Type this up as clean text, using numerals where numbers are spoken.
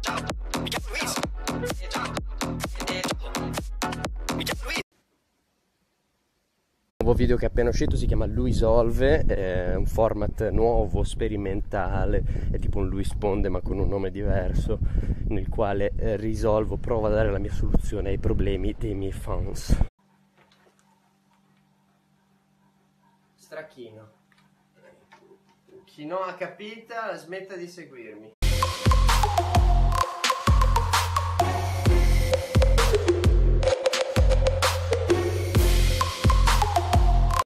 Il nuovo video che è appena uscito si chiama Luisolve, è un format nuovo, sperimentale, è tipo un Luisponde ma con un nome diverso, nel quale provo a dare la mia soluzione ai problemi dei miei fans. Strachino. Chi non ha capita smetta di seguirmi.